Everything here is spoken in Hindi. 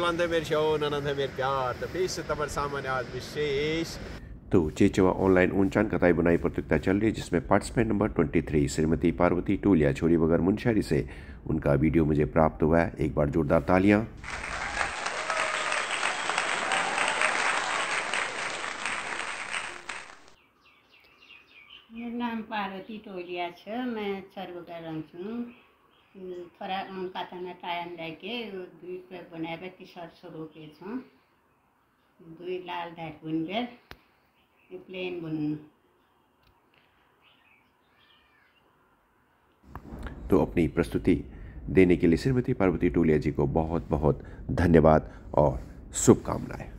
मेजबान थे मेरे शो ननद है मेरे प्यार तो 20 सितंबर सामान्य आज विशेष। तो चेचवा ऑनलाइन ऊंचान कताई बुनाई प्रतियोगिता चल रही है जिसमें पार्टिसिपेंट नंबर 23 श्रीमती पार्वती टूलिया छोरी बगर मुनशहरी से उनका वीडियो मुझे प्राप्त हुआ है। एक बार जोरदार तालियां। मेरा नाम पार्वती टोलिया है। मैं छरबगर रहूँ थोड़ा कातना टाइम लगे दुई पे बनाए टी शर्ट रोके दुई लाल धाट बुनबेर प्लेन बुन। तो अपनी प्रस्तुति देने के लिए श्रीमती पार्वती टूलिया जी को बहुत बहुत धन्यवाद और शुभकामनाएं।